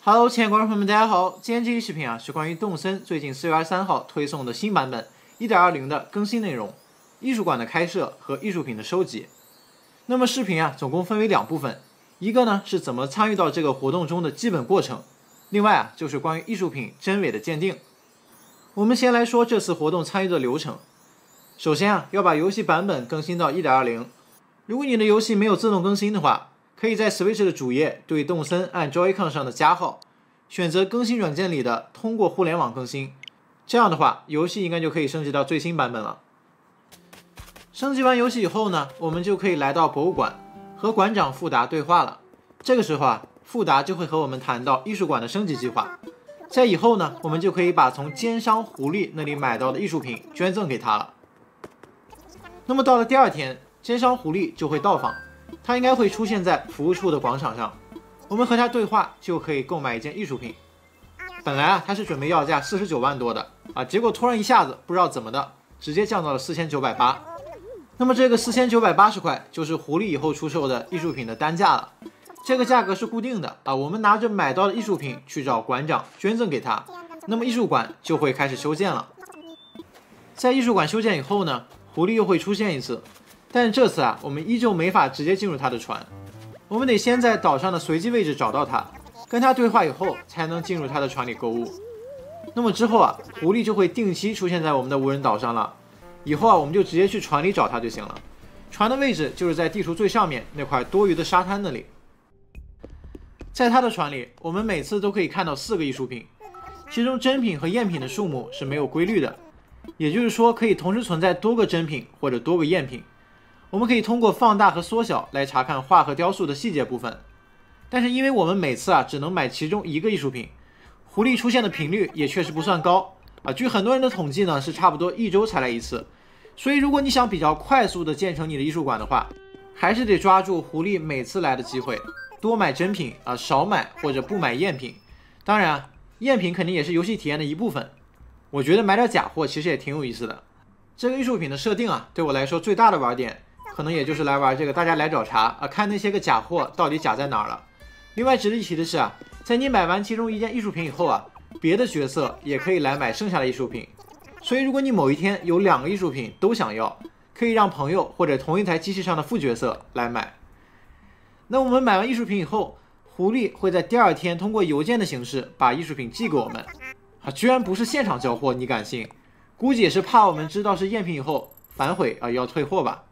Hello， 亲爱的观众朋友们，大家好。今天这期视频是关于动森最近4月23号推送的新版本 1.20 的更新内容，艺术馆的开设和艺术品的收集。那么视频总共分为2部分，一个呢是怎么参与到这个活动中的基本过程，另外就是关于艺术品真伪的鉴定。我们先来说这次活动参与的流程。首先要把游戏版本更新到 1.20。如果你的游戏没有自动更新的话，可以在 Switch 的主页对动森按 Joy-Con 上的加号，选择更新软件里的通过互联网更新，这样的话游戏应该就可以升级到最新版本了。升级完游戏以后呢，我们就可以来到博物馆和馆长富达对话了。这个时候富达就会和我们谈到艺术馆的升级计划。在以后呢，我们就可以把从奸商狐狸那里买到的艺术品捐赠给他了。那么到了第2天，奸商狐狸就会到访，他应该会出现在服务处的广场上，我们和他对话就可以购买一件艺术品。本来他是准备要价49万多的结果突然一下子不知道怎么的，直接降到了4980。那么这个4980块就是狐狸以后出售的艺术品的单价了，这个价格是固定的我们拿着买到的艺术品去找馆长捐赠给他，那么艺术馆就会开始修建了。在艺术馆修建以后呢，狐狸又会出现一次，但这次我们依旧没法直接进入他的船，我们得先在岛上的随机位置找到他，跟他对话以后才能进入他的船里购物。那么之后狐狸就会定期出现在我们的无人岛上了，以后我们就直接去船里找他就行了。船的位置就是在地图最上面那块多余的沙滩那里。在他的船里，我们每次都可以看到4个艺术品，其中真品和赝品的数目是没有规律的，也就是说可以同时存在多个真品或者多个赝品。我们可以通过放大和缩小来查看画和雕塑的细节部分，但是因为我们每次只能买其中1个艺术品，狐狸出现的频率也确实不算高据很多人的统计呢，是差不多1周才来一次。所以如果你想比较快速的建成你的艺术馆的话，还是得抓住狐狸每次来的机会，多买真品少买或者不买赝品。当然赝品肯定也是游戏体验的一部分，我觉得买点假货其实也挺有意思的。这个艺术品的设定对我来说最大的玩点可能也就是来玩这个大家来找茬看那些个假货到底假在哪儿了。另外值得一提的是在你买完其中一件艺术品以后别的角色也可以来买剩下的艺术品。所以如果你某一天有2个艺术品都想要，可以让朋友或者同一台机器上的副角色来买。那我们买完艺术品以后，狐狸会在第2天通过邮件的形式把艺术品寄给我们居然不是现场交货，你敢信？估计也是怕我们知道是赝品以后反悔要退货吧。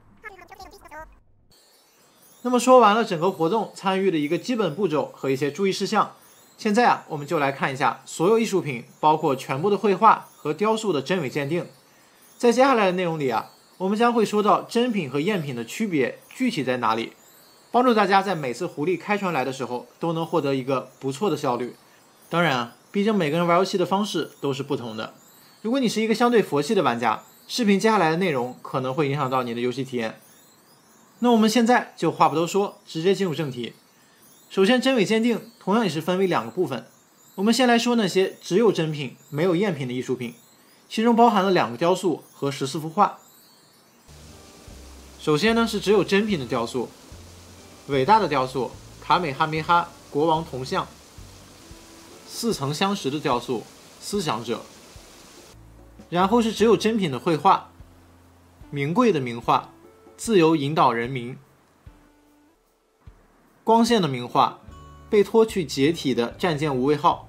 那么说完了整个活动参与的一个基本步骤和一些注意事项，现在我们就来看一下所有艺术品包括全部的绘画和雕塑的真伪鉴定。在接下来的内容里我们将会说到真品和赝品的区别具体在哪里，帮助大家在每次狐狸开船来的时候都能获得一个不错的效率。当然毕竟每个人玩游戏的方式都是不同的，如果你是一个相对佛系的玩家，视频接下来的内容可能会影响到你的游戏体验。那我们现在就话不多说，直接进入正题。首先真伪鉴定同样也是分为2个部分，我们先来说那些只有真品没有赝品的艺术品，其中包含了2个雕塑和14幅画。首先呢是只有真品的雕塑，伟大的雕塑卡美哈梅哈国王铜像，似曾相识的雕塑思想者。然后是只有真品的绘画，名贵的名画自由引导人民，光线的名画被拖去解体的战舰无畏号，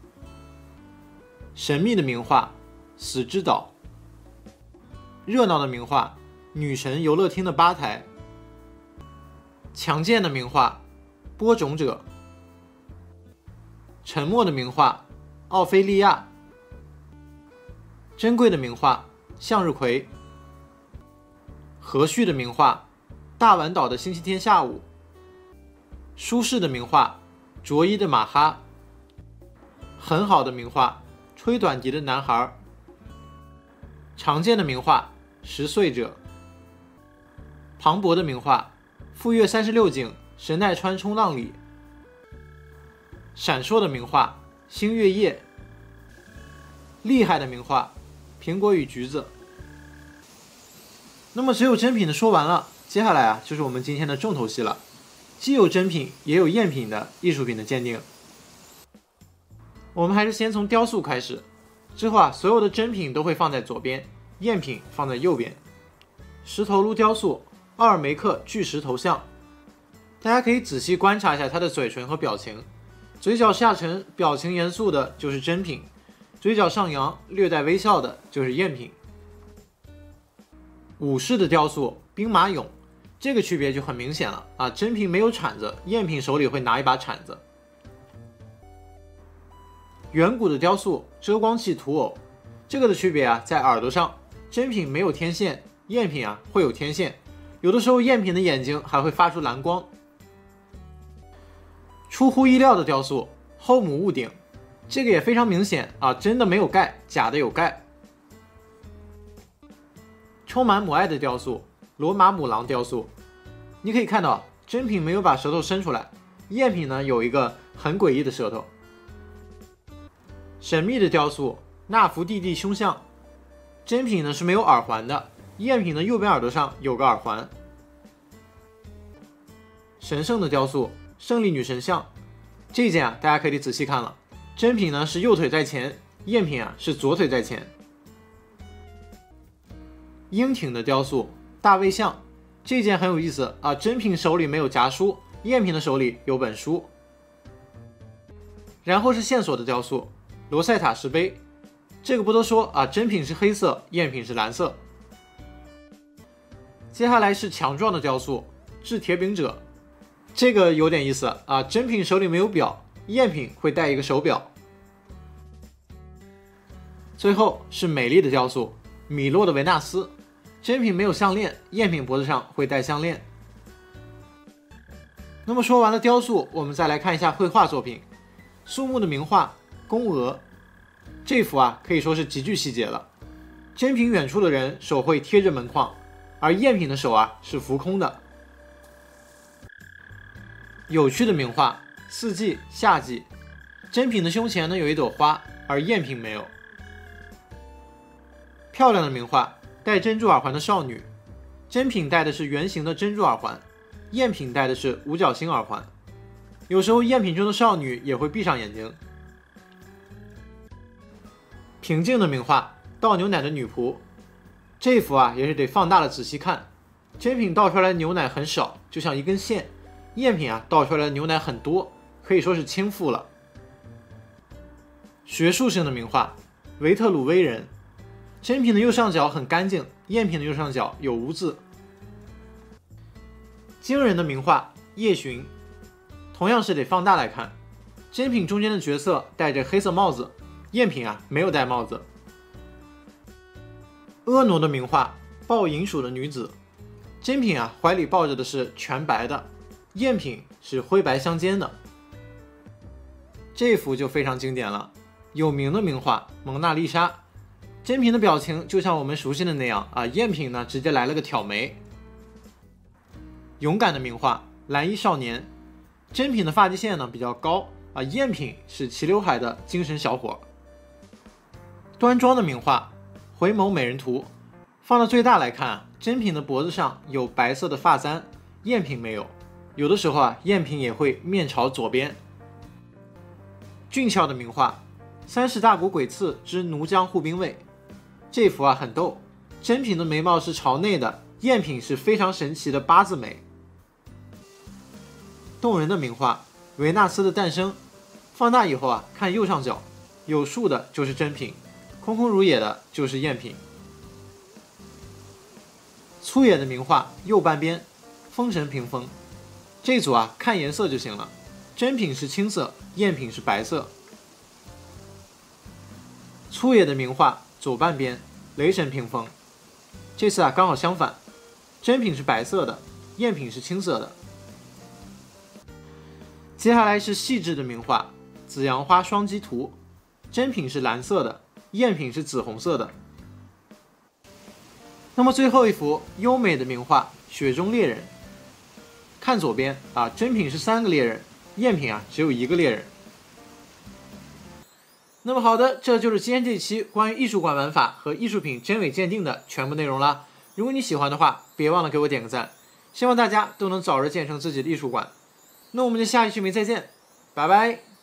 神秘的名画死之岛，热闹的名画女神游乐厅的吧台，强健的名画播种者，沉默的名画奥菲利亚，珍贵的名画向日葵，和煦的名画大碗岛的星期天下午，舒适的名画着衣的马哈，很好的名画吹短笛的男孩，常见的名画10岁者，磅礴的名画富岳36景神奈川冲浪里，闪烁的名画星月夜，厉害的名画苹果与橘子。那么只有真品的说完了，接下来就是我们今天的重头戏了，既有真品也有赝品的艺术品的鉴定。 我们还是先从雕塑开始，之后所有的真品都会放在左边，赝品放在右边。石头路雕塑，奥尔梅克巨石头像，大家可以仔细观察一下他的嘴唇和表情，嘴角下沉，表情严肃的就是真品，嘴角上扬，略带微笑的就是赝品。武士的雕塑，兵马俑，这个区别就很明显了真品没有铲子，赝品手里会拿一把铲子。远古的雕塑，遮光器土偶，这个的区别在耳朵上，真品没有天线，赝品会有天线，有的时候赝品的眼睛还会发出蓝光。出乎意料的雕塑，后母屋顶，这个也非常明显真的没有盖，假的有盖。充满母爱的雕塑，罗马母狼雕塑，你可以看到真品没有把舌头伸出来，赝品呢有一个很诡异的舌头。神秘的雕塑，纳福蒂蒂胸像，真品呢是没有耳环的，赝品的右边耳朵上有个耳环。神圣的雕塑，胜利女神像，这一件大家可以仔细看了，真品呢是右腿在前，赝品是左腿在前。英挺的雕塑，大卫像，这件很有意思真品手里没有夹书，赝品的手里有本书。然后是线索的雕塑，罗塞塔石碑，这个不多说真品是黑色，赝品是蓝色。接下来是强壮的雕塑，制铁饼者，这个有点意思真品手里没有表，赝品会戴一个手表。最后是美丽的雕塑，米洛的维纳斯，真品没有项链，赝品脖子上会戴项链。那么说完了雕塑，我们再来看一下绘画作品。树木的名画，宫娥，这幅可以说是极具细节了。真品远处的人手会贴着门框，而赝品的手是浮空的。有趣的名画，四季、夏季，真品的胸前呢有一朵花，而赝品没有。漂亮的名画，戴珍珠耳环的少女，真品戴的是圆形的珍珠耳环，赝品戴的是五角星耳环。有时候赝品中的少女也会闭上眼睛。平静的名画，倒牛奶的女仆，这幅也是得放大了仔细看，真品倒出来的牛奶很少，就像一根线，赝品倒出来的牛奶很多，可以说是倾覆了。学术性的名画，维特鲁威人，真品的右上角很干净，赝品的右上角有污渍。惊人的名画，夜巡，同样是得放大来看，真品中间的角色戴着黑色帽子，赝品没有戴帽子。婀娜的名画，抱银鼠的女子，真品怀里抱着的是全白的，赝品是灰白相间的。这幅就非常经典了，有名的名画蒙娜丽莎，真品的表情就像我们熟悉的那样赝品呢直接来了个挑眉。勇敢的名画蓝衣少年，真品的发际线呢比较高赝品是齐刘海的精神小伙。端庄的名画回眸美人图，放到最大来看真品的脖子上有白色的发簪，赝品没有，有的时候赝品也会面朝左边。俊俏的名画30大国鬼刺之奴江护兵卫，这幅很逗，真品的眉毛是朝内的，赝品是非常神奇的八字眉。动人的名画维纳斯的诞生，放大以后看右上角，有树的就是真品，空空如也的就是赝品。粗野的名画右半边风神屏风，这组看颜色就行了，真品是青色，赝品是白色。粗野的名画左半边雷神屏风，这次刚好相反，真品是白色的，赝品是青色的。接下来是细致的名画紫阳花双击图，真品是蓝色的，赝品是紫红色的。那么最后一幅优美的名画雪中猎人，看左边真品是3个猎人，赝品只有1个猎人。那么好的，这就是今天这期关于艺术馆玩法和艺术品真伪鉴定的全部内容了。如果你喜欢的话，别忘了给我点个赞，希望大家都能早日建成自己的艺术馆。那我们就下期视频再见，拜拜。